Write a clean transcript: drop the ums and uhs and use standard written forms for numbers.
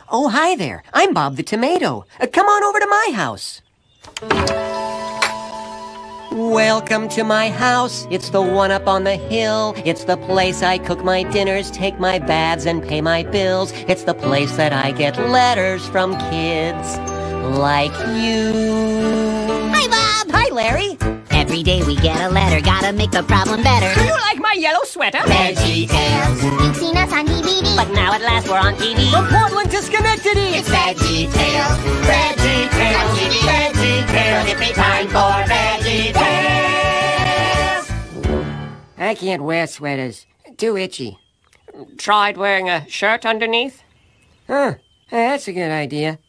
Oh, hi there. I'm Bob the Tomato. Come on over to my house. Welcome to my house. It's the one up on the hill. It's the place I cook my dinners, take my baths, and pay my bills. It's the place that I get letters from kids like you. Hi, Bob. Hi, Larry. Every day we get a letter, gotta make the problem better. Do you like my yellow sweater? VeggieTales. You've seen us on DVD, But now at last we're on TV. From Portland to Schenectady. it's VeggieTales. VeggieTales. VeggieTales. It's time for VeggieTales. I can't wear sweaters. Too itchy. Tried wearing a shirt underneath? Huh. That's a good idea.